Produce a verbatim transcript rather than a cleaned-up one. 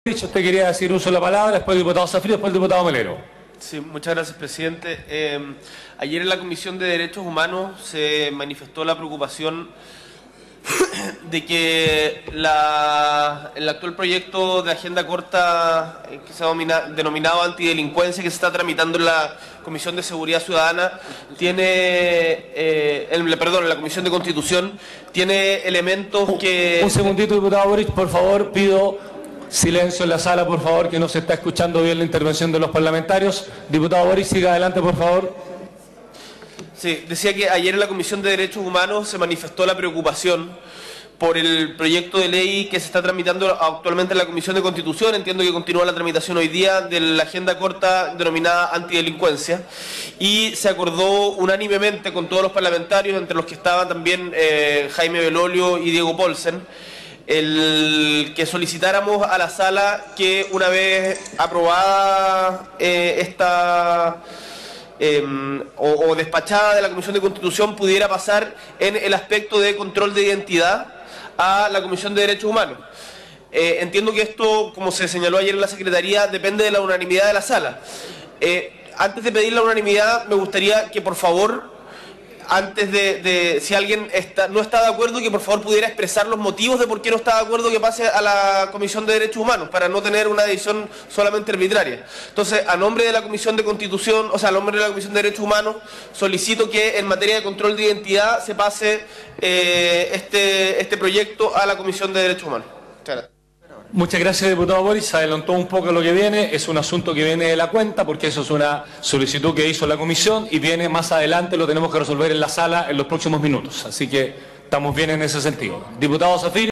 Usted quería decir uso de la palabra, después el diputado Zafir, después el diputado Melero. Sí, muchas gracias, presidente. Eh, ayer en la Comisión de Derechos Humanos se manifestó la preocupación de que la, el actual proyecto de agenda corta eh, que se ha domina, denominado antidelincuencia, que se está tramitando en la Comisión de Seguridad Ciudadana, tiene, eh, el, perdón, en la Comisión de Constitución, tiene elementos que... Un segundito, diputado Boric, por favor, pido silencio en la sala, por favor, que no se está escuchando bien la intervención de los parlamentarios. Diputado Boric, siga adelante, por favor. Sí, decía que ayer en la Comisión de Derechos Humanos se manifestó la preocupación por el proyecto de ley que se está tramitando actualmente en la Comisión de Constitución. Entiendo que continúa la tramitación hoy día de la agenda corta denominada antidelincuencia, y se acordó unánimemente con todos los parlamentarios, entre los que estaban también eh, Jaime Belolio y Diego Paulsen, el que solicitáramos a la sala que una vez aprobada eh, esta eh, o, o despachada de la Comisión de Constitución pudiera pasar en el aspecto de control de identidad a la Comisión de Derechos Humanos. Eh, entiendo que esto, como se señaló ayer en la Secretaría, depende de la unanimidad de la sala. Eh, antes de pedir la unanimidad, me gustaría que por favor, antes de, de si alguien está, no está de acuerdo, que por favor pudiera expresar los motivos de por qué no está de acuerdo que pase a la Comisión de Derechos Humanos, para no tener una decisión solamente arbitraria. Entonces, a nombre de la Comisión de Constitución, o sea, a nombre de la Comisión de Derechos Humanos, solicito que en materia de control de identidad se pase eh, este, este proyecto a la Comisión de Derechos Humanos. Muchas gracias. Muchas gracias, diputado Boris. Se adelantó un poco lo que viene. Es un asunto que viene de la cuenta, porque eso es una solicitud que hizo la comisión y viene más adelante, lo tenemos que resolver en la sala en los próximos minutos. Así que estamos bien en ese sentido. Diputado Zafir.